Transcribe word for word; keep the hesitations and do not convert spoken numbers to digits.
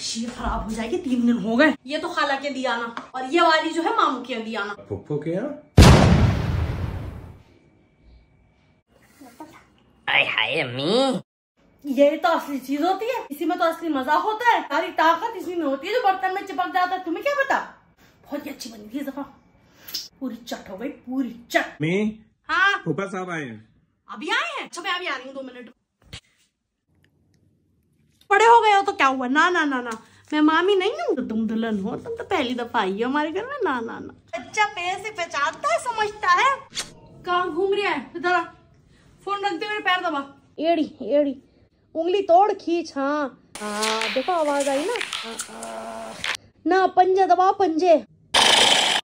ये खराब हो जाएगी, तीन दिन हो गए। ये तो खाला के दिया ना, और ये वाली जो है मामू के दिया ना। फुफ्फो के यहाँ? हाय हाय अम्मी, ये तो असली चीज होती है, इसी में तो असली मजा होता है। सारी ताकत इसी में होती है जो बर्तन में चिपक जाता है। तुम्हें क्या पता? बहुत ही अच्छी बनी थी इस दफा, पूरी चट हो गई, पूरी चट। मैं हाँ फूफा साहब आए हैं। अभी आए हैं? अच्छा मैं अभी आ रही हूँ, दो मिनट। बड़े हो गए हो तो क्या हुआ? ना ना ना ना, मैं मामी नहीं हूँ तो तुम दुल्हन हो। तुम तो पहली दफा आई हो हमारे घर में। ना ना ना, बच्चा पैसे पहचानता है, समझता है। कहाँ घूम रहा है? इधर फोन रखते मेरे पैर दबा। एड़ी एड़ी, उंगली तोड़ खींच। हाँ हाँ देखो आवाज आई ना। आ, आ, ना पंजे दबा, पंजे।